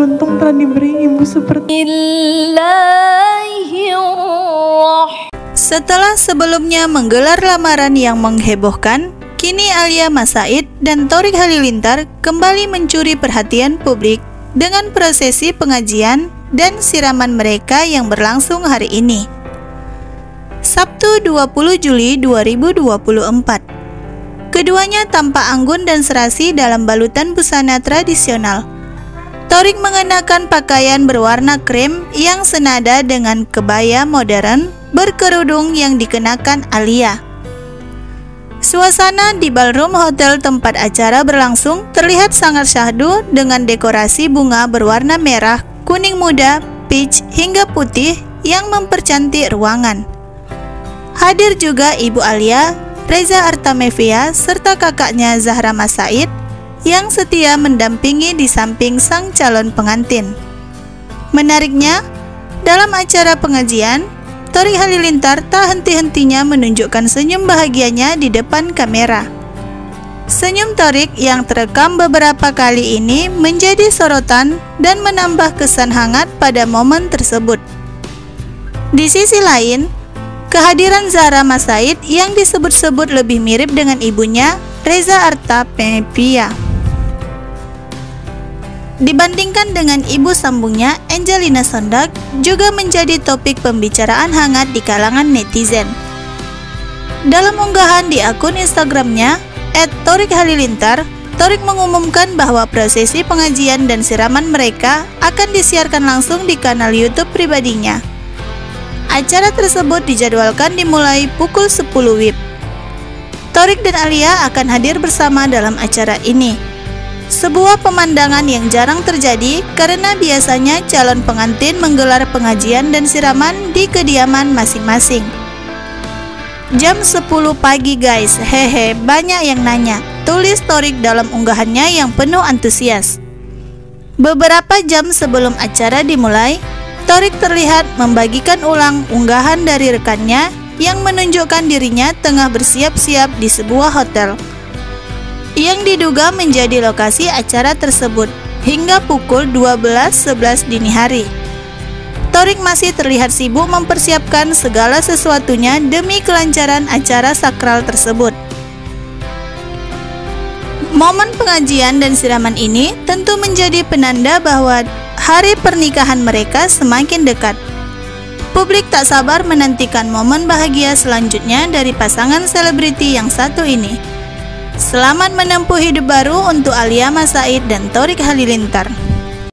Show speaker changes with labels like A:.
A: beruntung telah diberi ibu seperti.
B: Setelah sebelumnya menggelar lamaran yang menghebohkan, kini Alia Mas Said dan Thorik Halilintar kembali mencuri perhatian publik dengan prosesi pengajian dan siraman mereka yang berlangsung hari ini. Sabtu 20 Juli 2024. Keduanya tampak anggun dan serasi dalam balutan busana tradisional. Thorik mengenakan pakaian berwarna krem yang senada dengan kebaya modern berkerudung yang dikenakan Alia. Suasana di ballroom hotel tempat acara berlangsung terlihat sangat syahdu dengan dekorasi bunga berwarna merah, kuning muda, peach hingga putih yang mempercantik ruangan. Hadir juga Ibu Alia, Reza Artamevia, serta kakaknya Zahra Mas Said yang setia mendampingi di samping sang calon pengantin. Menariknya, dalam acara pengajian, Thorik Halilintar tak henti-hentinya menunjukkan senyum bahagianya di depan kamera. Senyum Thorik yang terekam beberapa kali ini menjadi sorotan dan menambah kesan hangat pada momen tersebut. Di sisi lain, kehadiran Zahra Mas Said yang disebut-sebut lebih mirip dengan ibunya, Reza Artamevia, dibandingkan dengan ibu sambungnya, Angelina Sondag, juga menjadi topik pembicaraan hangat di kalangan netizen. Dalam unggahan di akun Instagramnya, @ThorikHalilintar, Thorik mengumumkan bahwa prosesi pengajian dan siraman mereka akan disiarkan langsung di kanal YouTube pribadinya. Acara tersebut dijadwalkan dimulai pukul 10 WIB. Thorik dan Alia akan hadir bersama dalam acara ini. Sebuah pemandangan yang jarang terjadi karena biasanya calon pengantin menggelar pengajian dan siraman di kediaman masing-masing. Jam 10 pagi guys, hehe, banyak yang nanya, tulis Thorik dalam unggahannya yang penuh antusias. Beberapa jam sebelum acara dimulai, Thorik terlihat membagikan ulang unggahan dari rekannya yang menunjukkan dirinya tengah bersiap-siap di sebuah hotel yang diduga menjadi lokasi acara tersebut hingga pukul 12.11 dini hari. Thorik masih terlihat sibuk mempersiapkan segala sesuatunya demi kelancaran acara sakral tersebut. Momen pengajian dan siraman ini tentu menjadi penanda bahwa hari pernikahan mereka semakin dekat. Publik tak sabar menantikan momen bahagia selanjutnya dari pasangan selebriti yang satu ini. Selamat menempuh hidup baru untuk Alia Mas Said dan Thorik Halilintar.